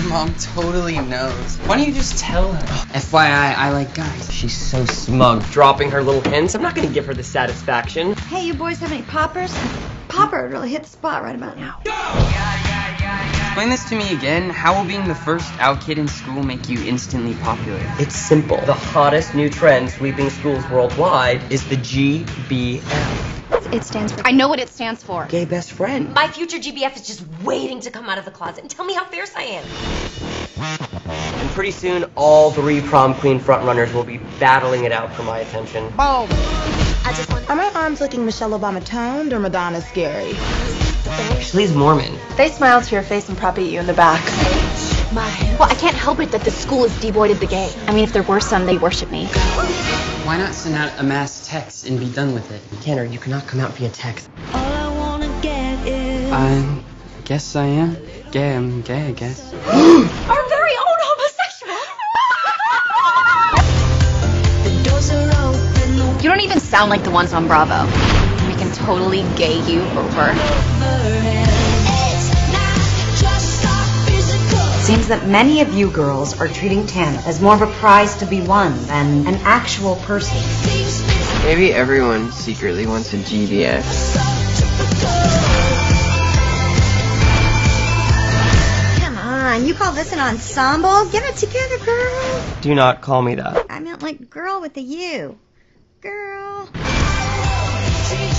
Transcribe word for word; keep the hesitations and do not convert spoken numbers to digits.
mom totally knows. Why don't you just tell her? F Y I, I like guys. She's so smug, dropping her little hints. I'm not gonna give her the satisfaction. Hey, you boys have any poppers? Popper would really hit the spot right about now. Explain this to me again. How will being the first out kid in school make you instantly popular? It's simple. The hottest new trend sweeping schools worldwide is the G B F. It stands for... I know what it stands for. Gay best friend. My future G B F is just waiting to come out of the closet and tell me how fierce I am. And pretty soon, all three prom queen frontrunners will be battling it out for my attention. Boom. I just want Are my arms looking Michelle Obama toned or Madonna scary? She's Mormon. They smile to your face and probably eat you in the back. Well, I can't help it that this school has devoided the gay. I mean, if there were some, they worship me. Why not send out a mass text and be done with it? Tanner, you cannot come out via text. All I wanna get is... I guess I am. Gay, I'm gay, I guess. Our very own homosexual! You don't even sound like the ones on Bravo. We can totally gay you over. Seems that many of you girls are treating Tanner as more of a prize to be won than an actual person. Maybe everyone secretly wants a G B F. Come on, you call this an ensemble? Get it together, girl. Do not call me that. I meant like girl with a U. Girl.